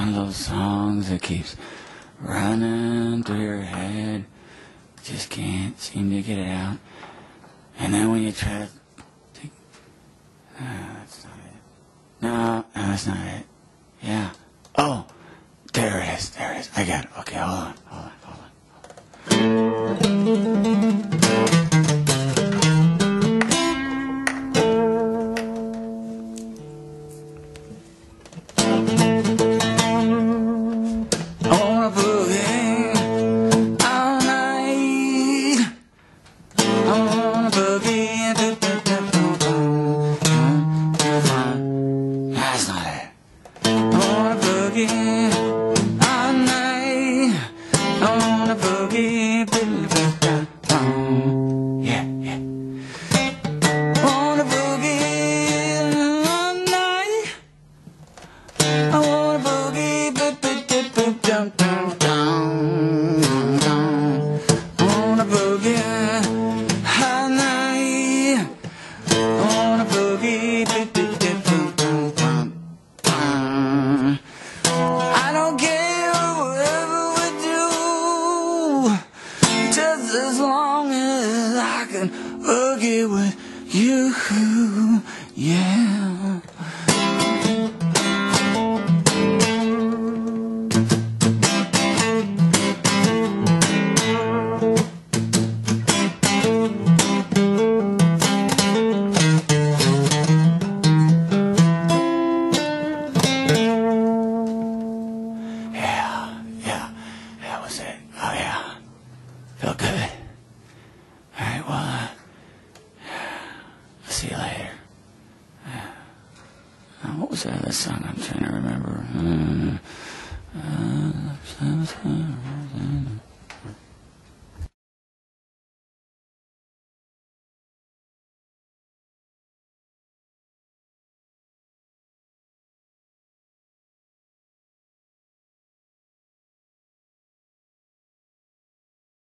one of those songs that keeps running through your head. Just can't seem to get it out. And then when you try to think, that's not it. No, that's not it. Yeah. Oh, there it is. There it is. I got it. Okay, hold on. That's not it. I wanna boogie all night. I wanna boogie, yeah, yeah. Wanna boogie all night. I wanna boogie, wanna boogie all night. I wanna boogie, I don't care whatever we do, just as long as I can boogie with you, yeah. That was it. Oh yeah. Felt good. Alright, well, I'll see you later. What was that other song I'm trying to remember?